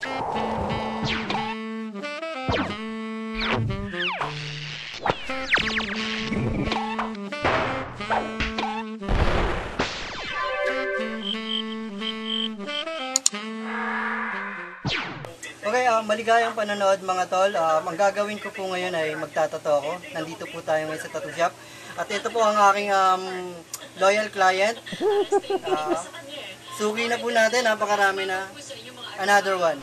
Okay, maligayang panonood mga tol. Ang gagawin ko po ngayon ay magtatato ako. Nandito po tayo ngayon sa tattoo shop. At ito po ang aking loyal client. Sugi na po natin, napakarami na. Another one.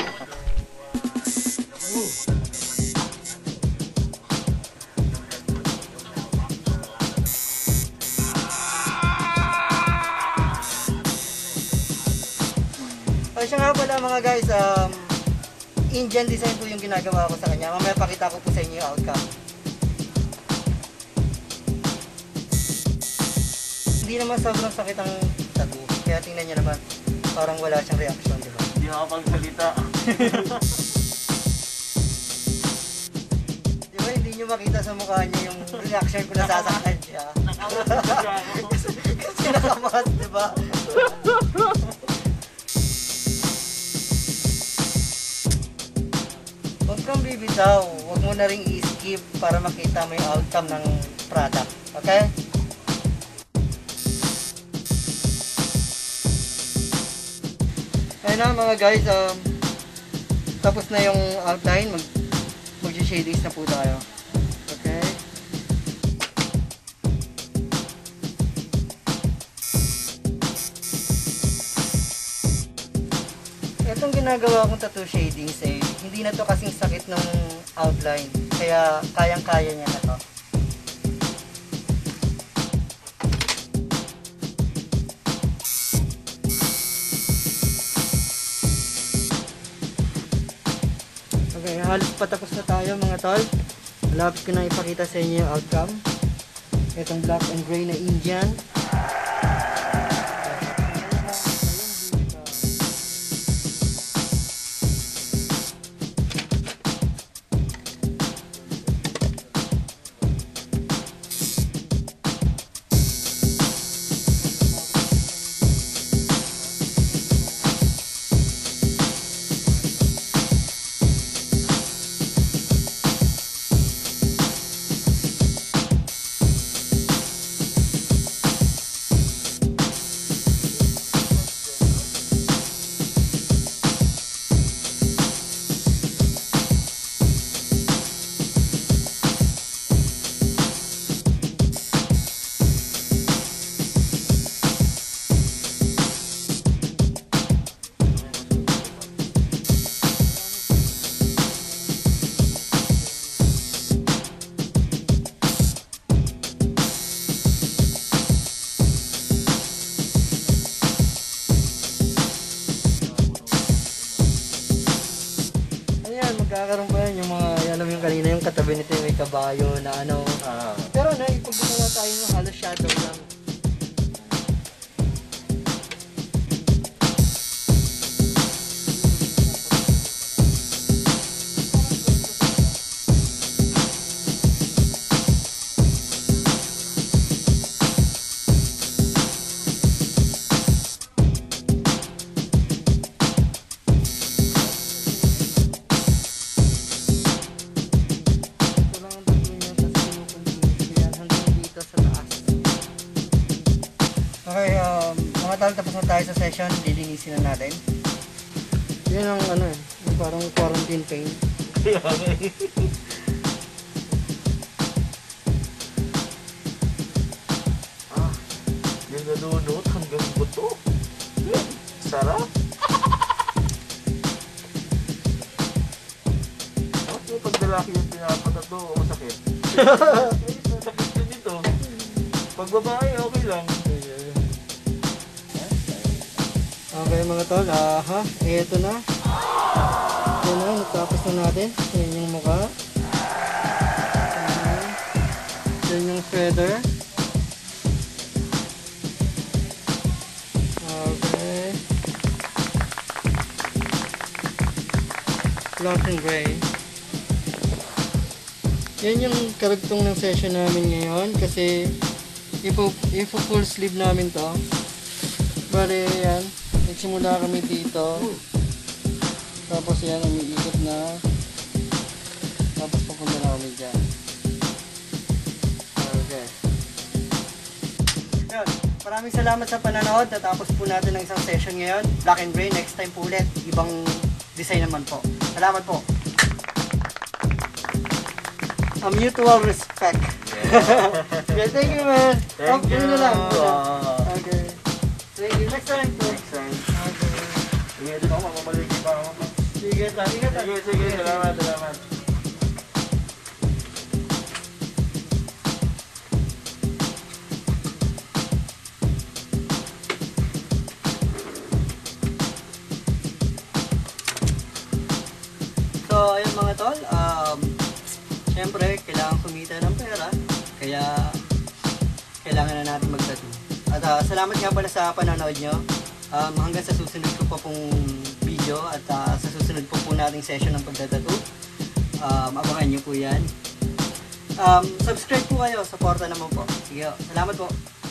Ay, siya nga pala mga guys, Indian design po yung ginagawa ko sa kanya. Mamaya pakita ko po sa inyo yung outcome. Hindi naman sobrang sakit ang tattoo. Kaya tingnan nyo naman, parang wala siyang reaction, di ba? Hindi nakapagsalita. Di ba hindi nyo makita sa mukha niya yung reaction ko na sasaktan siya? Kasi nakamas, di ba? Huwag kang bibitaw, huwag mo na rin i-skip para makita mo yung outcome ng product. Okay? Ayun na mga guys, tapos na yung outline, mag-shadings na po tayo. Okay? Itong ginagawa kong tattoo shadings hindi na to kasing sakit ng outline. Kaya kayang-kaya niya na to. Okay, halos patapos na tayo mga tol. Malapit ko na ipakita sa inyo yung outcome. Itong black and gray na Indian. Magkakaroon pa yan yung mga, alam yung kanina yung katabi nito yung may kabayo na ano. Pero na, pag gumawa tayo ng halos shadow lang. Okay, mga tol, tapos na tayo sa session, lilinisin na natin. Yan ang ano yung parang quarantine paint. Yung nadunot hanggang buto. Sarap. Okay, pag lalaki yung pinapatato, masakit. Masakit din ito. Pag babae, okay lang. Okay mga tol, eto na. Yan na, natapos na natin. Yan yung mukha. Yan yung feather. Okay. Black and gray. Yan yung karugtong ng session namin ngayon kasi ipo-full sleeve namin to. Bale yan. Nagsimula kami dito. Tapos yan, umiikot na. Tapos papunta na kami dyan. Okay. Yun. Maraming salamat sa pananood. Natapos po natin ang isang session ngayon. Black and Gray. Next time po ulit. Ibang design naman po. Salamat po. A mutual respect. Okay, thank you, man. Thank you. Na lang. Okay. Thank you. Next time po. Next time. Okay. Sige, dito ako, mamaligi pa ako. Sige, ingat. Sige, salamat. So, ayun mga tol, syempre, kailangan kumita ng pera, kaya kailangan na natin mag-tattoo. At salamat nga pala sa panonood nyo. Hanggang sa susunod ko pa pong video at sa susunod po nating session ng pagtatattoo. Abangan nyo po yan. Subscribe po kayo, supporta naman po. Sige, salamat po.